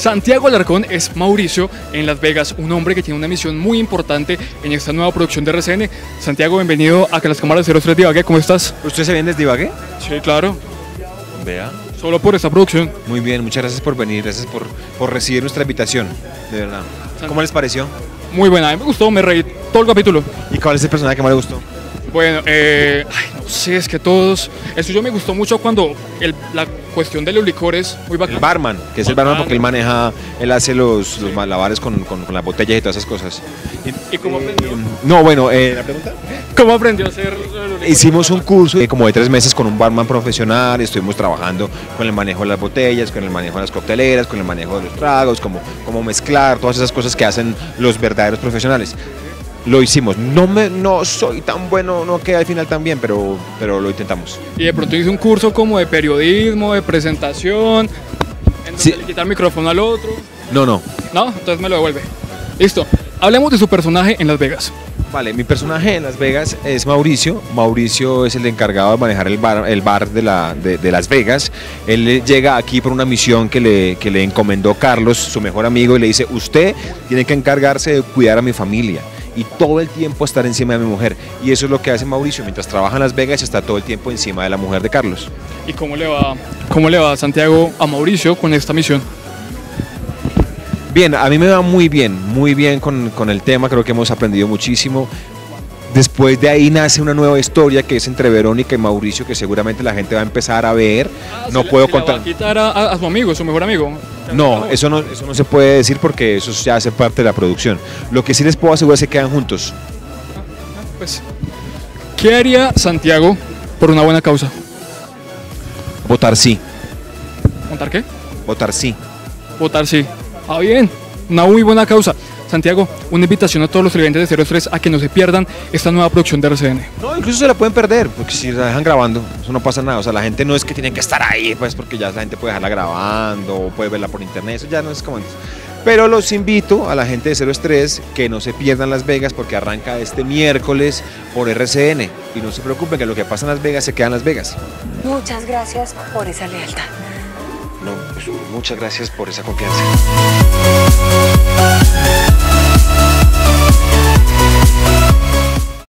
Santiago Alarcón es Mauricio en Las Vegas, un hombre que tiene una misión muy importante en esta nueva producción de RCN. Santiago, bienvenido a que las cámaras de 03 Divague, ¿cómo estás? ¿Usted se viene desde Ibagué? Sí, claro, Vea. solo por esta producción. Muy bien, muchas gracias por venir, gracias por recibir nuestra invitación, de verdad. ¿Cómo les pareció? Muy buena, a mí me gustó, me reí todo el capítulo. ¿Y cuál es el personaje que más le gustó? Bueno, no sé, es que todos... Eso yo me gustó mucho cuando la cuestión de los licores, muy bacán. El barman, que es el barman porque él hace los malabares con las botellas y todas esas cosas. ¿Y cómo aprendió? No, bueno, ¿la pregunta? ¿Cómo aprendió a hacer los licores? Hicimos un curso como de 3 meses con un barman profesional, estuvimos trabajando con el manejo de las botellas, con el manejo de las cocteleras, con el manejo de los tragos, cómo mezclar, todas esas cosas que hacen los verdaderos profesionales. Lo hicimos, no soy tan bueno, no queda al final tan bien, pero lo intentamos. Y de pronto hice un curso como de periodismo, de presentación, en donde le quita el micrófono al otro. No. No, entonces me lo devuelve. Listo, hablemos de su personaje en Las Vegas. Vale, mi personaje en Las Vegas es Mauricio. Mauricio es el encargado de manejar el bar de Las Vegas. Él llega aquí por una misión que le encomendó Carlos, su mejor amigo, y le dice: usted tiene que encargarse de cuidar a mi familia y todo el tiempo estar encima de mi mujer. Y eso es lo que hace Mauricio. Mientras trabaja en Las Vegas, está todo el tiempo encima de la mujer de Carlos. ¿Y cómo le va Santiago a Mauricio con esta misión? Bien, a mí me va muy bien con el tema, creo que hemos aprendido muchísimo. Después de ahí nace una nueva historia que es entre Verónica y Mauricio, que seguramente la gente va a empezar a ver. No puedo contar. ¿Va a quitar a su amigo, su mejor amigo? No, eso no se puede decir porque eso ya hace parte de la producción. Lo que sí les puedo asegurar es que quedan juntos. Pues, ¿qué haría Santiago por una buena causa? Votar sí. ¿Montar qué? Votar sí. Votar sí. Ah, bien, una muy buena causa. Santiago, una invitación a todos los televidentes de 03 a que no se pierdan esta nueva producción de RCN. No, incluso se la pueden perder, porque si la dejan grabando, eso no pasa nada. O sea, la gente no es que tienen que estar ahí, pues porque ya la gente puede dejarla grabando, o puede verla por internet, eso ya no es como antes. Pero los invito a la gente de 03 que no se pierdan Las Vegas, porque arranca este miércoles por RCN. Y no se preocupen, que lo que pasa en Las Vegas se queda en Las Vegas. Muchas gracias por esa lealtad. No, pues, muchas gracias por esa confianza.